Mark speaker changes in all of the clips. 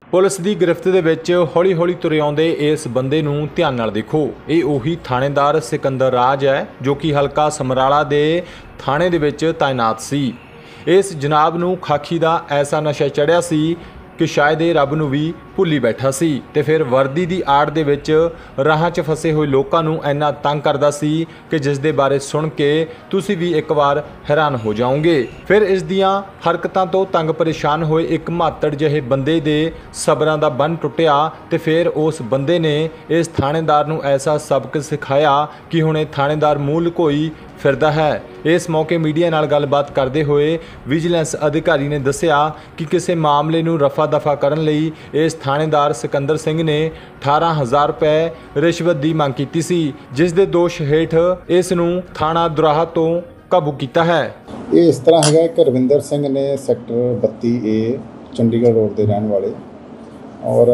Speaker 1: Police ਦੀ ਗਿਰਫਤ ਦੇ ਵਿੱਚ ਹੌਲੀ-ਹੌਲੀ ਤੁਰੇ ਆਉਂਦੇ ਇਸ ਬੰਦੇ ਨੂੰ ਧਿਆਨ ਨਾਲ ਦੇਖੋ। ਇਹ ਉਹੀ ਥਾਣੇਦਾਰ ਸਿਕੰਦਰ ਰਾਜ ਹੈ ਜੋ ਕਿ ਹਲਕਾ ਸਮਰਾਲਾ ਦੇ ਥਾਣੇ ਦੇ ਵਿੱਚ ਤਾਇਨਾਤ ਸੀ। ਇਸ ਜਨਾਬ ਨੂੰ ਖਾਕੀ ਦਾ ਐਸਾ ਨਸ਼ਾ ਚੜਿਆ ਸੀ ਕਿ ਸ਼ਾਇਦ ਇਹ ਰੱਬ ਨੂੰ ਵੀ ਭੁੱਲੀ ਬੈਠਾ ਸੀ ਤੇ ਫਿਰ ਵਰਦੀ ਦੀ ਆੜ ਦੇ ਵਿੱਚ ਰਾਹਾਂ 'ਚ ਫਸੇ ਹੋਏ ਲੋਕਾਂ ਨੂੰ ਇੰਨਾ ਤੰਗ ਕਰਦਾ ਸੀ ਕਿ ਜਿਸ ਦੇ ਬਾਰੇ ਸੁਣ ਕੇ ਤੁਸੀਂ ਵੀ ਇੱਕ ਵਾਰ ਹੈਰਾਨ ਹੋ ਜਾਓਗੇ। ਫਿਰ ਇਸ ਦੀਆਂ ਹਰਕਤਾਂ ਤੋਂ ਤੰਗ ਪਰੇਸ਼ਾਨ ਹੋਏ ਇੱਕ ਮਾਤੜ ਜਿਹੇ ਬੰਦੇ ਦੇ ਸਬਰਾਂ ਦਾ ਬੰਨ ਟੁੱਟਿਆ ਤੇ ਫਿਰ ਉਸ ਬੰਦੇ ਨੇ ਇਸ ਥਾਣੇਦਾਰ ਨੂੰ ਐਸਾ ਸਬਕ ਸਿਖਾਇਆ ਕਿ ਹੁਣ ਇਹ ਥਾਣੇਦਾਰ ਮੂਲ ਕੋਈ ਫਿਰਦਾ ਹੈ। ਇਸ ਮੌਕੇ ਮੀਡੀਆ ਨਾਲ ਗੱਲਬਾਤ ਕਰਦੇ ਹੋਏ ਵਿਜੀਲੈਂਸ ਅਧਿਕਾਰੀ ਨੇ ਦੱਸਿਆ ਕਿ ਕਿਸੇ ਮਾਮਲੇ ਨੂੰ ਰਫਾ ਦਫਾ ਕਰਨ ਲਈ ਇਸ ਥਾਣੇਦਾਰ ਸਿਕੰਦਰ ਸਿੰਘ ਨੇ 18,000 ਰੁਪਏ ਰਿਸ਼ਵਤ ਦੀ ਮੰਗ ਕੀਤੀ ਸੀ, ਜਿਸ ਦੇ ਦੋਸ਼ ਹੇਠ ਇਸ ਨੂੰ ਥਾਣਾ ਦੁਰਾਹਾ ਤੋਂ ਕਾਬੂ ਕੀਤਾ ਹੈ।
Speaker 2: ਇਹ ਇਸ ਤਰ੍ਹਾਂ ਹੈਗਾ ਕਿ ਰਵਿੰਦਰ ਸਿੰਘ ਨੇ ਸੈਕਟਰ 32A ਚੰਡੀਗੜ੍ਹ ਰੋਡ ਦੇ ਰਹਿਣ ਵਾਲੇ ਔਰ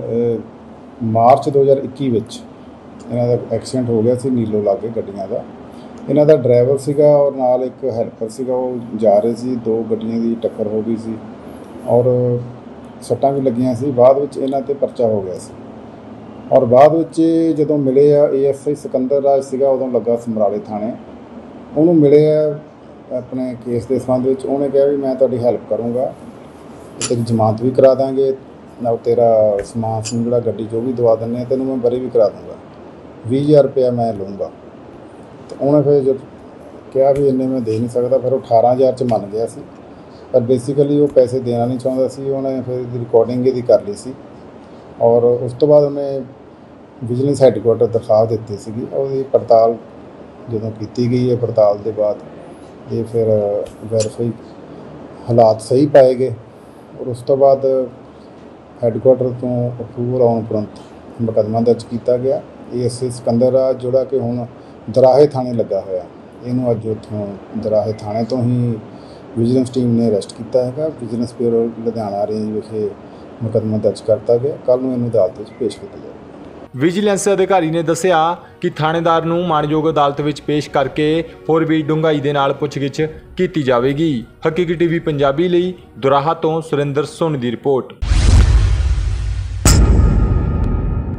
Speaker 2: ਮਾਰਚ 2021 ਵਿੱਚ ਇਹਨਾਂ ਦਾ ਐਕਸੀਡੈਂਟ ਹੋ ਗਿਆ ਸੀ ਨੀਲੋ ਲਾਗੇ ਗੱਡੀਆਂ ਦਾ। ਇਹਨਾਂ ਦਾ ਡਰਾਈਵਰ ਸੀਗਾ ਔਰ ਨਾਲ ਇੱਕ ਹੈਲਪਰ ਸੀਗਾ, ਉਹ ਜਾ ਰਹੇ ਸੀ, ਦੋ ਗੱਡੀਆਂ ਦੀ ਟੱਕਰ ਹੋ ਗਈ ਸੀ ਔਰ ਸੱਟਾਂ ਵੀ ਲੱਗੀਆਂ ਸੀ। ਬਾਅਦ ਵਿੱਚ ਇਹਨਾਂ 'ਤੇ ਪਰਚਾ ਹੋ ਗਿਆ ਸੀ ਔਰ ਬਾਅਦ ਵਿੱਚ ਜਦੋਂ ਮਿਲੇ ਆ ASI ਸਿਕੰਦਰ ਰਾਜ ਸੀਗਾ, ਉਦੋਂ ਲੱਗਾ ਸਮਰਾਲੇ ਥਾਣੇ, ਉਹਨੂੰ ਮਿਲੇ ਆ ਆਪਣੇ ਕੇਸ ਦੇ ਸੰਬੰਧ ਵਿੱਚ। ਉਹਨੇ ਕਿਹਾ ਵੀ ਮੈਂ ਤੁਹਾਡੀ ਹੈਲਪ ਕਰੂੰਗਾ, ਤੇਰੀ ਜ਼ਮਾਨਤ ਵੀ ਕਰਾ ਦਾਂਗੇ, ਨਾਲ ਤੇਰਾ ਸਮਾਨ ਜਿਹੜਾ ਗੱਡੀ 'ਚ ਉਹ ਵੀ ਦਵਾ ਦਿੰਦੇ ਹਾਂ, ਤੈਨੂੰ ਮੈਂ ਬਰੀ ਵੀ ਕਰਾ ਦੂੰਗਾ, 20,000 ਰੁਪਇਆ ਮੈਂ ਲਊਂਗਾ। ਤੇ ਉਹਨੇ ਫਿਰ ਜਦ ਕਿਹਾ ਵੀ ਇੰਨੇ ਮੈਂ ਦੇ ਨਹੀਂ ਸਕਦਾ, ਫਿਰ ਉਹ 18,000 'ਚ ਮੰਨ ਗਿਆ ਸੀ। ਪਰ ਬੇਸਿਕਲੀ ਉਹ ਪੈਸੇ ਦੇਣਾ ਨਹੀਂ ਚਾਹੁੰਦਾ ਸੀ। ਉਹਨੇ ਫਿਰ ਇਹਦੀ ਰਿਕਾਰਡਿੰਗ ਇਹਦੀ ਕਰ ਲਈ ਸੀ ਔਰ ਉਸ ਤੋਂ ਬਾਅਦ ਉਹਨੇ ਵਿਜੀਲੈਂਸ ਹੈੱਡਕੁਆਟਰ ਦਰਖਾਸਤ ਦਿੱਤੀ ਸੀਗੀ। ਉਹਦੀ ਪੜਤਾਲ ਜਦੋਂ ਕੀਤੀ ਗਈ ਹੈ, ਪੜਤਾਲ ਦੇ ਬਾਅਦ ਇਹ ਫਿਰ ਵੈਰੀਫਾਈ ਹਾਲਾਤ ਸਹੀ ਪਾਏ ਗਏ ਔਰ ਉਸ ਤੋਂ ਬਾਅਦ ਹੈੱਡਕੁਆਟਰ ਤੋਂ ਅਪਰੂਵਲ ਆਉਣ ਉਪਰੰਤ ਮੁਕੱਦਮਾ ਦਰਜ ਕੀਤਾ ਗਿਆ। ASI ਸਿਕੰਦਰ ਰਾਜ ਜਿਹੜਾ ਕਿ ਹੁਣ ਦਰਾਹੇ ਥਾਣੇ ਲੱਗਾ ਹੋਇਆ, ਇਹਨੂੰ ਅੱਜ ਉੱਥੋਂ ਦਰਾਹੇ ਥਾਣੇ ਤੋਂ ਹੀ ਵਿਜੀਲੈਂਸ ਟੀਮ ਨੇ ਅਰੈਸਟ ਕੀਤਾ ਹੈਗਾ। ਵਿਜੀਲੈਂਸ ਬਿਊਰੋ ਲੁਧਿਆਣਾ ਰੇਂਜ ਵਿਖੇ ਮੁਕੱਦਮਾ ਦਰਜ ਕਰਤਾ ਗਿਆ। ਕੱਲ੍ਹ ਨੂੰ ਇਹਨੂੰ ਅਦਾਲਤ ਵਿੱਚ ਪੇਸ਼ ਕੀਤਾ ਜਾਵੇਗਾ।
Speaker 1: ਵਿਜੀਲੈਂਸ ਅਧਿਕਾਰੀ ਨੇ ਦੱਸਿਆ ਕਿ ਥਾਣੇਦਾਰ ਨੂੰ ਮਾਣਯੋਗ ਅਦਾਲਤ ਵਿੱਚ ਪੇਸ਼ ਕਰਕੇ ਹੋਰ ਵੀ ਡੂੰਘਾਈ ਦੇ ਨਾਲ ਪੁੱਛਗਿੱਛ ਕੀਤੀ ਜਾਵੇਗੀ। ਹਕੀਕੀ TV ਪੰਜਾਬੀ ਲਈ ਦੁਰਾਹਾ ਤੋਂ ਸੁਰਿੰਦਰ ਸੋਨੀ ਦੀ ਰਿਪੋਰਟ।